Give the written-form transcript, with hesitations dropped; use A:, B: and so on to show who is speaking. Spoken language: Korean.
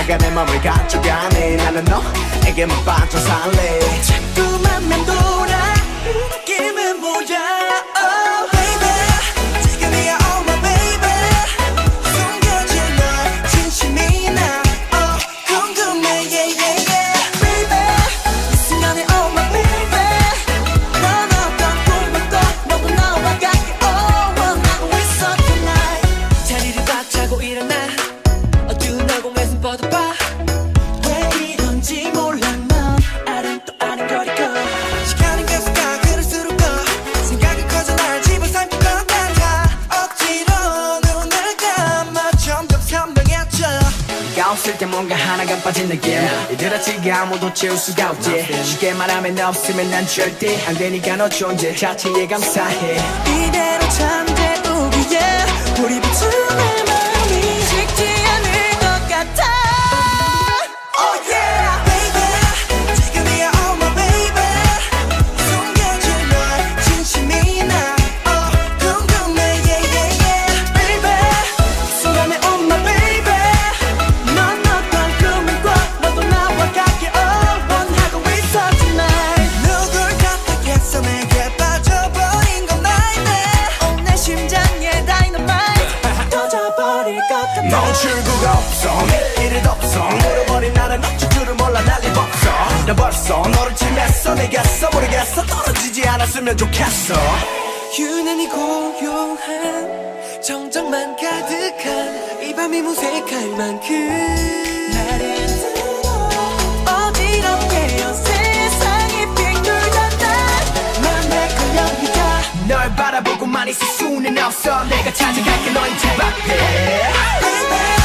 A: 내가 내 맘을 가져가네. 나는 너에게만 빠져 살래. 자꾸만 맴돌아 이 느낌은 뭐야. Oh baby 지금이야 oh my baby. 숨겨진 널 진심이 나 궁금해 yeah yeah yeah. Baby 이 순간에 oh my baby. 넌 어떤 꿈을 꿔 너도 나와 같게 oh 원하고 있어 tonight. 자리를 박차고 일어나 어두운 얼굴에서 뻗어봐. 왜 이런지 몰라 넌 아랑도 아랑거리고 시간은 계속 가 그럴수록 더 생각이 커져 날 집어삼킬 것 같아. 억지로 눈을 감아 점점 선명해져. 네가 없을 때 뭔가 하나가 빠진 느낌. 이들아치가 아무도 채울 수가 없지. 쉽게 말하면 너 없으면 난 절대 안 되니까 너 존재 자체에 감사해. 이대로 잠재우기에 우리 붙은 내 마음이 식지 않을 것 같아. Oh yeah baby 지금이야 oh my baby. 숨겨진 널 진심이 나 궁금해 yeah yeah yeah. Baby 이 순간에 oh my baby. 넌 어떤 꿈을 꿔 너도 나와 같게 원하고 있어 tonight. 누굴 탓하겠어 내게 빠져버린 건 나인데 내 심장에 dynamite 터져버릴 것 같아. 멈출 수가 없어 일도 없어 물어버린 나는 어쩔 줄을 몰라 난리 없어. 나 벌써 너를 침했어 내겠어 모르겠어 떨어지지 않았으면 좋겠어. 유난히 고요한 정적만 가득한 이 밤이 무색할 만큼 나를 들어 어지럽게요 세상이 빙글단다. 맘에 걸려니까 널 바라보고만 있을 수는 없어. 내가 찾아갈게 너의 집 앞에. Baby